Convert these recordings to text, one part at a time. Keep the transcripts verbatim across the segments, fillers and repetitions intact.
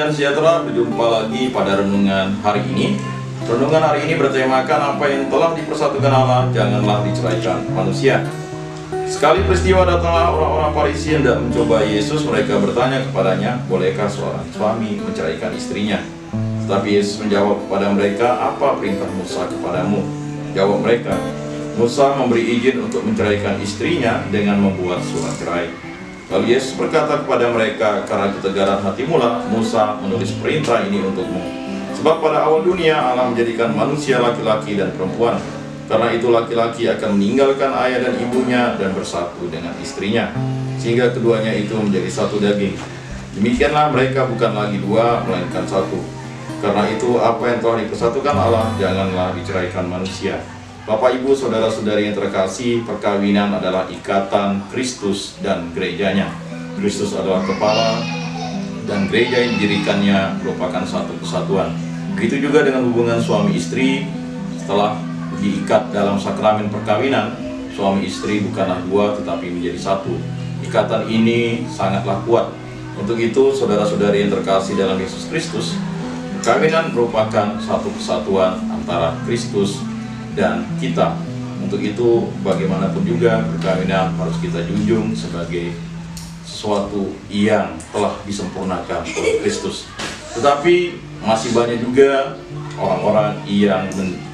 dan sejahtera, berjumpa lagi pada renungan hari ini. Renungan hari ini bertemakan apa yang telah dipersatukan Allah, janganlah diceraikan manusia. Sekali peristiwa datanglah orang-orang Farisi hendak mencoba Yesus. Mereka bertanya kepadanya, bolehkah seorang suami menceraikan istrinya? Tetapi Yesus menjawab kepada mereka, apa perintah Musa kepadamu? Jawab mereka, Musa memberi izin untuk menceraikan istrinya dengan membuat surat cerai. Lalu Yesus berkata kepada mereka, karena ketegaran hatimu lah Musa menulis perintah ini untukmu. Sebab pada awal dunia Allah menjadikan manusia laki-laki dan perempuan. Karena itu laki-laki akan meninggalkan ayah dan ibunya dan bersatu dengan istrinya, sehingga keduanya itu menjadi satu daging. Demikianlah mereka bukan lagi dua, melainkan satu. Karena itu apa yang telah dipersatukan Allah, janganlah diceraikan manusia. Bapak, Ibu, saudara-saudari yang terkasih, perkawinan adalah ikatan Kristus dan gerejanya. Kristus adalah kepala dan gereja yang didirikannya merupakan satu kesatuan. Begitu juga dengan hubungan suami istri. Setelah diikat dalam sakramen perkawinan, suami istri bukanlah dua tetapi menjadi satu. Ikatan ini sangatlah kuat. Untuk itu, saudara-saudari yang terkasih dalam Yesus Kristus, perkawinan merupakan satu kesatuan antara Kristus dan kita. Untuk itu, bagaimanapun juga perkawinan harus kita junjung sebagai sesuatu yang telah disempurnakan oleh Kristus. Tetapi masih banyak juga orang-orang yang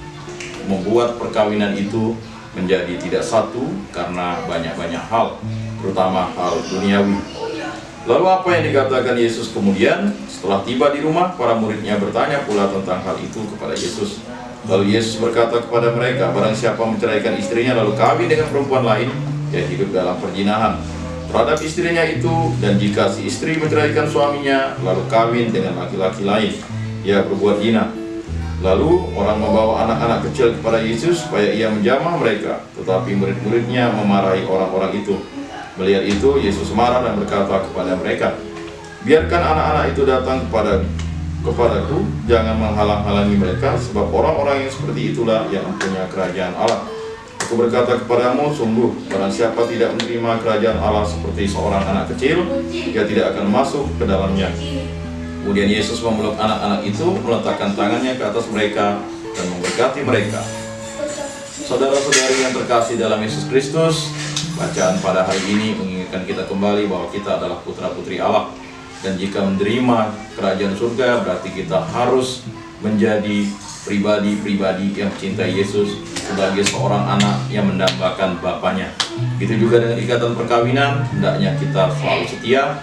membuat perkawinan itu menjadi tidak satu karena banyak-banyak hal, terutama hal duniawi. Lalu apa yang dikatakan Yesus kemudian? Setelah tiba di rumah, para muridnya bertanya pula tentang hal itu kepada Yesus. Lalu Yesus berkata kepada mereka, barang siapa menceraikan istrinya lalu kawin dengan perempuan lain, ia hidup dalam perzinahan terhadap istrinya itu. Dan jika si istri menceraikan suaminya lalu kawin dengan laki-laki lain, ia berbuat zina. Lalu orang membawa anak-anak kecil kepada Yesus supaya ia menjamah mereka, tetapi murid-muridnya memarahi orang-orang itu. Melihat itu, Yesus marah dan berkata kepada mereka, biarkan anak-anak itu datang kepada kepadaku, jangan menghalang-halangi mereka, sebab orang-orang yang seperti itulah yang mempunyai kerajaan Allah. Aku berkata kepadamu, sungguh barang siapa tidak menerima kerajaan Allah seperti seorang anak kecil, ia tidak akan masuk ke dalamnya. Kemudian Yesus memeluk anak-anak itu, meletakkan tangannya ke atas mereka dan memberkati mereka. Saudara-saudari yang terkasih dalam Yesus Kristus, bacaan pada hari ini mengingatkan kita kembali bahwa kita adalah putra-putri Allah. Dan jika menerima kerajaan surga, berarti kita harus menjadi pribadi-pribadi yang mencintai Yesus sebagai seorang anak yang mendambakan Bapaknya. Itu juga dengan ikatan perkawinan, hendaknya kita selalu setia,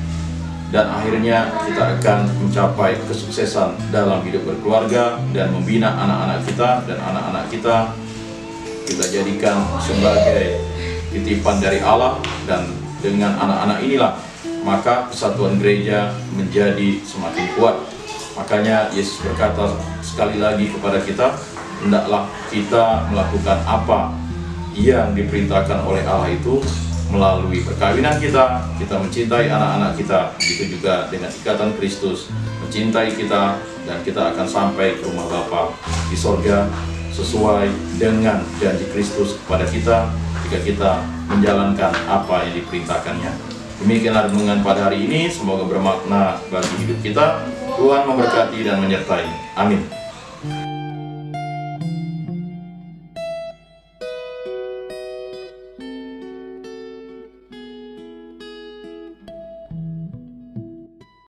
dan akhirnya kita akan mencapai kesuksesan dalam hidup berkeluarga dan membina anak-anak kita, dan anak-anak kita kita jadikan sebagai titipan dari Allah. Dan dengan anak-anak inilah maka kesatuan gereja menjadi semakin kuat. Makanya Yesus berkata sekali lagi kepada kita, hendaklah kita melakukan apa yang diperintahkan oleh Allah itu melalui perkawinan kita. Kita mencintai anak-anak kita, begitu juga dengan ikatan Kristus mencintai kita, dan kita akan sampai ke rumah Bapa di sorga sesuai dengan janji Kristus kepada kita jika kita menjalankan apa yang diperintahkannya. Demikianlah renungan pada hari ini, semoga bermakna bagi hidup kita. Tuhan memberkati dan menyertai. Amin.